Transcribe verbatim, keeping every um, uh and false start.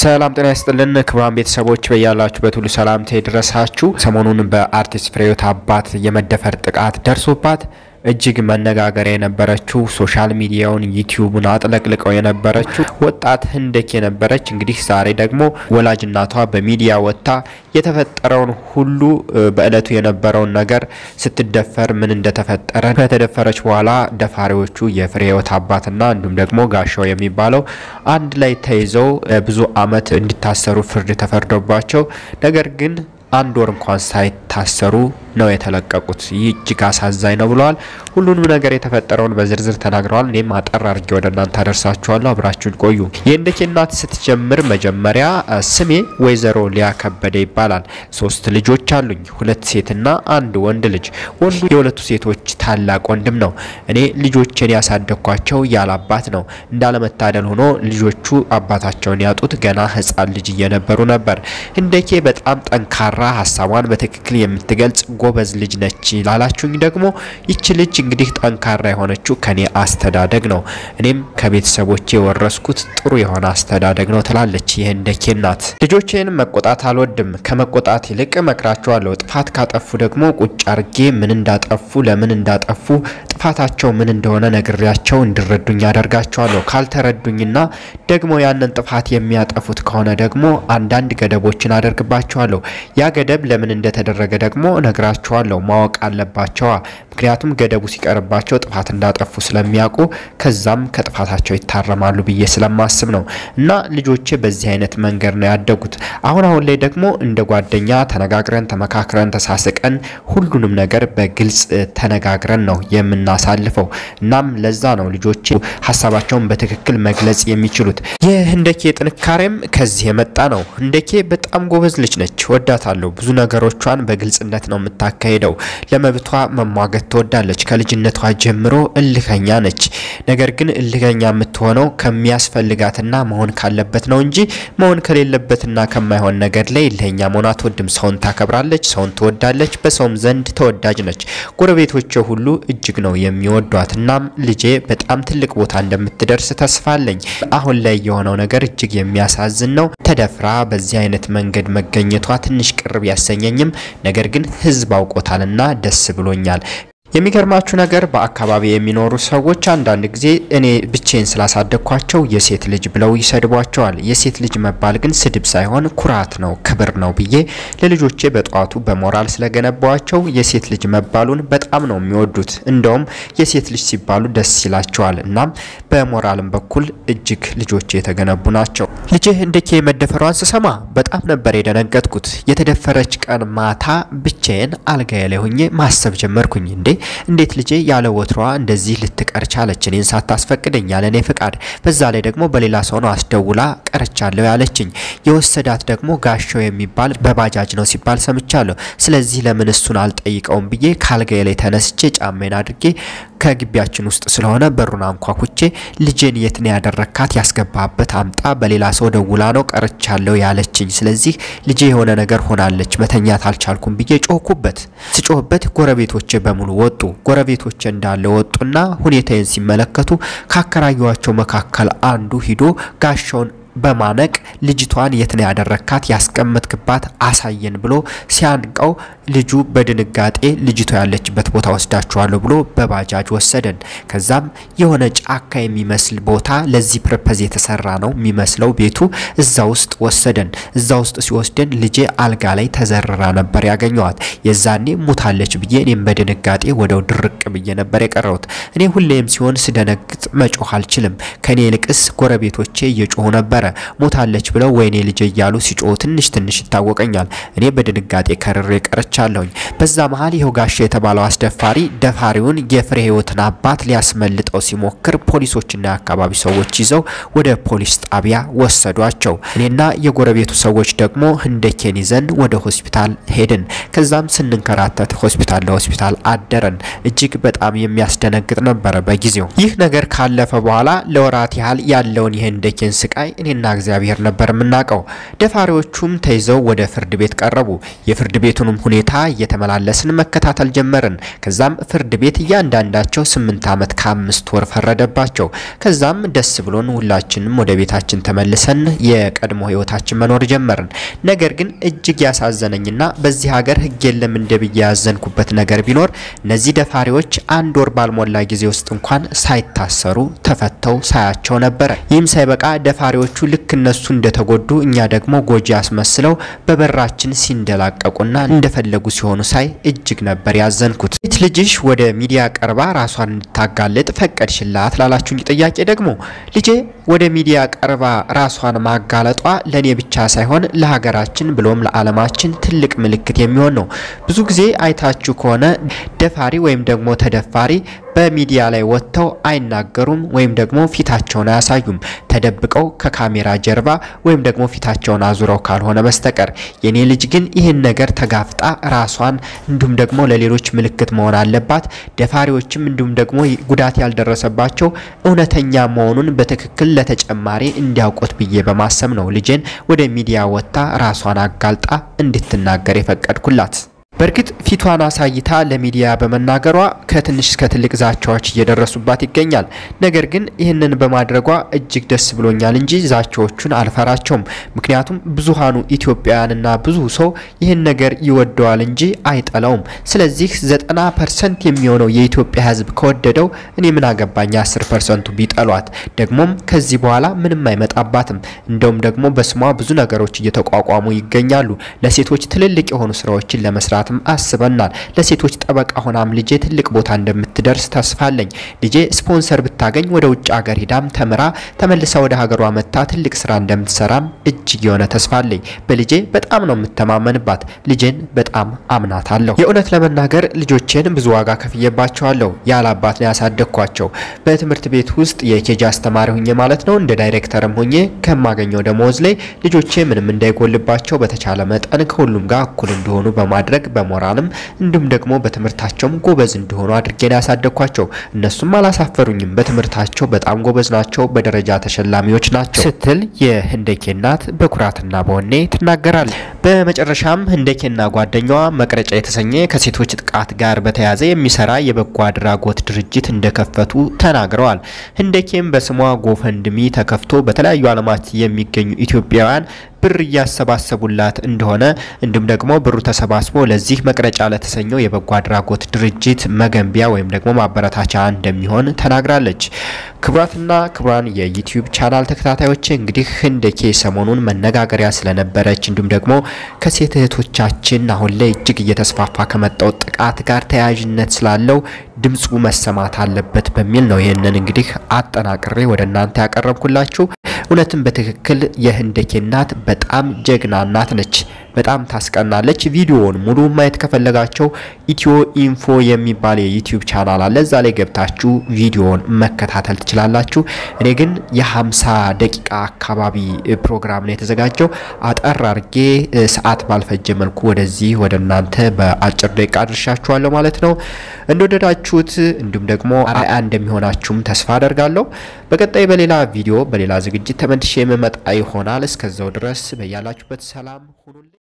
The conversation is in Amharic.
ሰላም ጤና ይስጥልን ክቡራን ቤተሰቦች በያላችሁበት ሁሉ ሰላምታ ይድረሳችሁ። ሰሞኑን በአርቲስት ፍሬህይወት አባት የመደፈር ጥቃት ደርሶባት እጅግ መነጋገሪያ የነበረችው ሶሻል ሚዲያውን ዩቲዩብን አጥለቅልቀው የነበረችው ወጣት ህንደኬ ነበረች። እንግዲህ ዛሬ ደግሞ ወላጅ እናቷ በሚዲያ ወጣ የተፈጠረውን ሁሉ በእለቱ የነበረውን ነገር ስትደፈር ምን እንደተፈጠረ ከተደፈረች በኋላ ደፋሪዎቹ የፍሬህይወት አባትና እንዲሁም ደግሞ ጋሻው የሚባለው አንድ ላይ ተይዘው ብዙ አመት እንዲታሰሩ ፍርድ ተፈርዶባቸው ነገር ግን አንድ ወር እንኳን ሳይታሰሩ ነው የተለቀቁት። እጅግ አሳዛኝ ነው ብለዋል። ሁሉንም ነገር የተፈጠረውን በዝርዝር ተናግረዋል። እኔም አጠር አድርጌ ወደ እናንተ አደርሳችኋለሁ። አብራችሁን ቆዩ። የህንደኬ እናት ስትጀምር መጀመሪያ ስሜ ወይዘሮ ሊያ ከበደ ይባላል። ሶስት ልጆች አሉኝ፣ ሁለት ሴትና አንድ ወንድ ልጅ። ወንዱ የሁለቱ ሴቶች ታላቅ ወንድም ነው። እኔ ልጆችን ያሳደግኳቸው ያላባት ነው። እንዳለመታደል ሆኖ ልጆቹ አባታቸውን ያጡት ገና ህፃን ልጅ እየነበሩ ነበር። ህንደኬ በጣም ጠንካራ ሐሳቧን በትክክል የምትገልጽ ጎበዝ ልጅ ነች ላላችሁኝ ደግሞ ይች ልጅ እንግዲህ ጠንካራ የሆነችው ከኔ አስተዳደግ ነው። እኔም ከቤተሰቦቼ ወረስኩት ጥሩ የሆነ አስተዳደግ ነው ትላለች የህንደኬ እናት። ልጆቼን መቆጣት አልወድም፣ ከመቆጣት ይልቅ መክራቸዋለሁ። ጥፋት ካጠፉ ደግሞ ቁጭ አርጌ ምን እንዳጠፉ ለምን እንዳጠፉ ጥፋታቸው ምን እንደሆነ ነግሬያቸው እንዲረዱኝ አደርጋቸዋለሁ። ካልተረዱኝና ደግሞ ያንን ጥፋት የሚያጠፉት ከሆነ ደግሞ አንዳንድ ገደቦችን አደርግባቸዋለሁ። ያ ገደብ ለምን እንደተደረገ ደግሞ ነግራቸዋለሁ። ማወቅ አለባቸው። ምክንያቱም ገደቡ ሲቀርባቸው ጥፋት እንዳጠፉ ስለሚያውቁ ከዛም ከጥፋታቸው ይታረማሉ ብዬ ስለማስብ ነው። እና ልጆቼ በዚህ አይነት መንገድ ነው ያደጉት። አሁን አሁን ላይ ደግሞ እንደ ጓደኛ ተነጋግረን ተመካክረን ተሳስቀን ሁሉንም ነገር በግልጽ ተነጋግረን ነው የምናሳልፈው። እናም ለዛ ነው ልጆቼ ሐሳባቸውን በትክክል መግለጽ የሚችሉት። የህንደኬ ጥንካሬም ከዚህ የመጣ ነው። ህንደኬ በጣም ጎበዝ ልጅ ነች። ወዳታለሁ። ብዙ ነገሮቿን በግልጽነት ነው የምታካሄደው። ለመብቷ መሟገት ትወዳለች። ከልጅነቷ ጀምሮ እልከኛ ነች። ነገር ግን እልከኛ የምትሆነው ከሚያስፈልጋትና መሆን ካለበት ነው እንጂ መሆን ከሌለበትና ከማይሆን ነገር ላይ እልከኛ መሆን አትወድም። ሰውን ታከብራለች፣ ሰውን ትወዳለች፣ በሰውም ዘንድ ተወዳጅ ነች። ጎረቤቶቿ ሁሉ እጅግ ነው የሚወዷት። እናም ልጄ በጣም ትልቅ ቦታ እንደምትደርስ ተስፋ አለኝ። አሁን ላይ የሆነው ነገር እጅግ የሚያሳዝን ነው። ተደፍራ በዚህ አይነት መንገድ መገኘቷ ትንሽ ቅርብ ያሰኘኝም ነገር ግን ህዝብ አውቆታልና ደስ ብሎኛል። የሚገርማችሁ ነገር በአካባቢ የሚኖሩ ሰዎች አንዳንድ ጊዜ እኔ ብቻዬን ስላሳደግኳቸው የሴት ልጅ ብለው ይሰድቧቸዋል። የሴት ልጅ መባል ግን ስድብ ሳይሆን ኩራት ነው፣ ክብር ነው ብዬ ለልጆቼ በጧቱ በሞራል ስለገነባቸው የሴት ልጅ መባሉን በጣም ነው የሚወዱት። እንደውም የሴት ልጅ ሲባሉ ደስ ይላቸዋል። እናም በሞራልም በኩል እጅግ ልጆቼ የተገነቡ ናቸው። ልጄ ህንደኬ መደፈሯን ስሰማ በጣም ነበር የደነገጥኩት። የተደፈረች ቀን ማታ ብቻዬን አልጋዬ ላይ ሆኜ ማሰብ ጀመርኩኝ። እንዴ እንዴት ልጄ ያለ ወትሯ እንደዚህ ልትቀር ቻለች? እኔን ሳታስፈቅደኝ ያለ እኔ ፍቃድ። በዛ ላይ ደግሞ በሌላ ሰው ነው አስደውላ ቀርቻለሁ ያለችኝ። የወሰዳት ደግሞ ጋሻው የሚባል በባጃጅ ነው ሲባል ሰምቻለሁ። ስለዚህ ለምን እሱን አልጠይቀውም ብዬ ካልጋዬ ላይ ተነስቼ ጫማዬን አድርጌ ከግቢያችን ውስጥ ስለሆነ በሩን አንኳኩቼ ልጄን የት ነው ያደረካት? ያስገባበት አምጣ፣ በሌላ ሰው ደውላ ነው ቀርቻለሁ ያለችኝ። ስለዚህ ልጄ የሆነ ነገር ሆናለች፣ መተኛት አልቻልኩም ብዬ ጮህኩበት። ስጮህበት ጎረቤቶቼ በሙሉ ወጡ። ጎረቤቶቼ እንዳለ ወጡና ሁኔታዬን ሲመለከቱ ካከራዩዋቸው መካከል አንዱ ሂዶ ጋሻውን በማነቅ ልጅቷን የት ነው ያደረካት? ያስቀመጥክባት አሳየን ብሎ ሲያንቀው ልጁ በድንጋጤ ልጅቷ ያለችበት ቦታ ወስዳቸዋለሁ ብሎ በባጃጅ ወሰደን። ከዛም የሆነ ጫካ የሚመስል ቦታ ለዚህ ፐርፐዝ የተሰራ ነው የሚመስለው ቤቱ፣ እዛ ውስጥ ወሰደን። እዛ ውስጥ ሲወስደን ልጄ አልጋ ላይ ተዘረራ ነበር ያገኘዋት። የዛኔ ሙታለች ብዬ እኔም በድንጋጤ ወደው ድርቅ ብዬ ነበር የቀረሁት። እኔ ሁሌም ሲሆን ስደነግጥ መጮህ አልችልም። ከኔ ይልቅስ ጎረቤቶቼ እየጮሁ ነበር። ሞታለች ብለው ወይኔ ልጅ እያሉ ሲጮህ ትንሽ ትንሽ ይታወቀኛል። እኔ በድንጋጤ ከርሬ ቀርቻለሁኝ። በዛ መሃል ይሄው ጋሻ የተባለው አስደፋሪ ደፋሪውን የፍሬህይወትን አባት ሊያስመልጠው ሲሞክር ፖሊሶችና የአካባቢ ሰዎች ይዘው ወደ ፖሊስ ጣቢያ ወሰዷቸው። እኔና የጎረቤቱ ሰዎች ደግሞ ህንደኬን ይዘን ወደ ሆስፒታል ሄድን። ከዛም ስንንከራተት ሆስፒታል ለሆስፒታል አደረን። እጅግ በጣም የሚያስደነግጥ ነበር በጊዜው። ይህ ነገር ካለፈ በኋላ ለወራት ያህል ያለውን የህንደኬን ስቃይ እኔ እኔና እግዚአብሔር ነበር የምናቀው። ደፋሪዎቹም ተይዘው ወደ ፍርድ ቤት ቀረቡ። የፍርድ ቤቱንም ሁኔታ እየተመላለስን መከታተል ጀመርን። ከዛም ፍርድ ቤት እያንዳንዳቸው ስምንት አመት ከአምስት ወር ፈረደባቸው። ከዛም ደስ ብሎን ሁላችንም ወደ ቤታችን ተመልሰን የቀድሞ ህይወታችን መኖር ጀመርን። ነገር ግን እጅግ ያሳዘነኝና በዚህ ሀገር ህግ የለም እንደብዬ ያዘንኩበት ነገር ቢኖር እነዚህ ደፋሪዎች አንድ ወር ባልሞላ ጊዜ ውስጥ እንኳን ሳይታሰሩ ተፈተው ሳያቸው ነበር። ይህም ሳይበቃ ደፋሪዎቹ ልክ እነሱ እንደተጎዱ እኛ ደግሞ ጎጂ አስመስለው በበራችን ሲንደላቀቁና እንደፈለጉ ሲሆኑ ሳይ እጅግ ነበር ያዘንኩት። ልጅሽ ወደ ሚዲያ ቀርባ ራሷን እንድታጋለጥ ፈቀድሽላት ላላችሁኝ ጥያቄ ደግሞ ልጄ ወደ ሚዲያ ቀርባ ራሷን ማጋለጧ ለኔ ብቻ ሳይሆን ለሀገራችን ብሎም ለዓለማችን ትልቅ ምልክት የሚሆን ነው። ብዙ ጊዜ አይታችሁ ከሆነ ደፋሪ ወይም ደግሞ ተደፋሪ በሚዲያ ላይ ወጥተው አይናገሩም ወይም ደግሞ ፊታቸውን አያሳዩም ተደብቀው ከካሜራ ጀርባ ወይም ደግሞ ፊታቸውን አዙረው ካልሆነ በስተቀር። የኔ ልጅ ግን ይሄን ነገር ተጋፍጣ ራሷን እንዲሁም ደግሞ ለሌሎች ምልክት መሆን አለባት። ደፋሪዎችም እንዲሁም ደግሞ ጉዳት ያልደረሰባቸው እውነተኛ መሆኑን በትክክል ለተጨማሪ እንዲያውቁት ብዬ በማሰብ ነው ልጄን ወደ ሚዲያ ወጣ ራሷን አጋልጣ እንድትናገር የፈቀድኩላት። በርግጥ ፊቷን አሳይታ ለሚዲያ በመናገሯ ከትንሽ እስከ ትልቅ ዛቻዎች እየደረሱባት ይገኛል። ነገር ግን ይህንን በማድረጓ እጅግ ደስ ብሎኛል እንጂ ዛቻዎቹን አልፈራቸውም። ምክንያቱም ብዙሃኑ ኢትዮጵያውያንና ብዙ ሰው ይህን ነገር ይወደዋል እንጂ አይጠላውም። ስለዚህ ዘጠና ፐርሰንት የሚሆነው የኢትዮጵያ ህዝብ ከወደደው እኔ ምን አገባኝ አስር ፐርሰንቱ ቢጠሏት። ደግሞም ከዚህ በኋላ ምንም አይመጣባትም። እንደውም ደግሞ በስሟ ብዙ ነገሮች እየተቋቋሙ ይገኛሉ። ለሴቶች ትልልቅ የሆኑ ስራዎችን ለመስራት አስበናል። ለሴቶች ጠበቃ ሆናም ልጄ ትልቅ ቦታ እንደምትደርስ ተስፋለኝ። ልጄ ስፖንሰር ብታገኝ ወደ ውጭ ሀገር ሄዳም ተምራ ተመልሳ ወደ ሀገሯ መጣ ትልቅ ስራ እንደምትሰራም እጅግ የሆነ ተስፋለኝ። በልጄ በጣም ነው የምተማመንባት። ልጄን በጣም አምናታለሁ። የእውነት ለመናገር ልጆቼን ብዙ ዋጋ ከፍየባቸዋለሁ። ያለ አባት ነው ያሳደግኳቸው። በትምህርት ቤት ውስጥ የኬጂ አስተማሪ ሆኜ ማለት ነው እንደ ዳይሬክተርም ሆኜ ከማገኘው ደሞዝ ላይ ልጆቼ ምንም እንዳይጎልባቸው በተቻለ መጠን ከሁሉም ጋር እኩል እንደሆኑ በማድረግ በሞራልም እንዲሁም ደግሞ በትምህርታቸውም ጎበዝ እንደሆኑ አድርጌን ያሳደግኳቸው። እነሱም አላሳፈሩኝም። በትምህርታቸው በጣም ጎበዝ ናቸው፣ በደረጃ ተሸላሚዎች ናቸው ስትል የህንደኬ እናት በኩራትና በወኔ ትናገራለች። በመጨረሻም ህንደኬና ጓደኛዋ መቅረጫ የተሰኘ ከሴቶች ጥቃት ጋር በተያያዘ የሚሰራ የበጎ አድራጎት ድርጅት እንደከፈቱ ተናግረዋል። ህንደኬም በስሟ ጎፈንድሚ ተከፍቶ በተለያዩ ዓለማት የሚገኙ ኢትዮጵያውያን ብር ያሰባሰቡላት እንደሆነ እንዲሁም ደግሞ ብሩ ተሰባስቦ ለዚህ መቅረጫ ለተሰኘው የበጎ አድራጎት ድርጅት መገንቢያ ወይም ደግሞ ማበረታቻ እንደሚሆን ተናግራለች። ክብራትና ክብራን የዩቲዩብ ቻናል ተከታታዮች እንግዲህ ህንደኬ ሰሞኑን መነጋገሪያ ስለነበረች እንዲሁም ደግሞ ከሴት እህቶቻችን አሁን ላይ እጅግ እየተስፋፋ ከመጣው ጥቃት ጋር ተያያዥነት ስላለው ድምጹ መሰማት አለበት በሚል ነው ይሄንን እንግዲህ አጠናቅሬ ወደ እናንተ ያቀርብኩላችሁ። እውነትም በትክክል የህንደኬ እናት በጣም ጀግና እናት ነች። በጣም ታስቀናለች። ቪዲዮውን ሙሉ ማየት ከፈለጋችሁ ኢትዮ ኢንፎ የሚባል የዩቲዩብ ቻናል አለ። እዛ ላይ ገብታችሁ ቪዲዮውን መከታተል ትችላላችሁ። እኔ ግን የ50 ደቂቃ አካባቢ ፕሮግራም ነው የተዘጋጀው። አጠር አርጌ ሰዓት ባልፈጀ መልኩ ወደዚህ ወደ እናንተ በአጭር ደቂቃ አድርሻችኋለሁ ማለት ነው። እንደወደዳችሁት እንዲሁም ደግሞ አርአያ እንደሚሆናችሁም ተስፋ አደርጋለሁ። በቀጣይ በሌላ ቪዲዮ በሌላ ዝግጅት ተመልሼ የምመጣ ይሆናል። እስከዛው ድረስ በያላችሁበት ሰላም ሁኑ።